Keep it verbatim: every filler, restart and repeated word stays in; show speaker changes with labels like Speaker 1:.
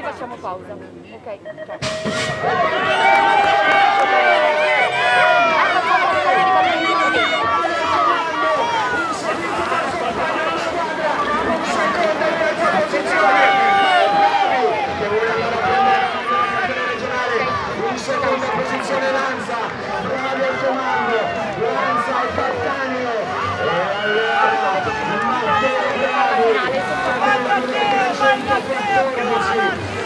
Speaker 1: facciamo pausa. Ok, ciao.
Speaker 2: In seconda posizione Lanza, bravi al comando, Lanza e Cattaneo, e allora Matteo Bravi, quattordici.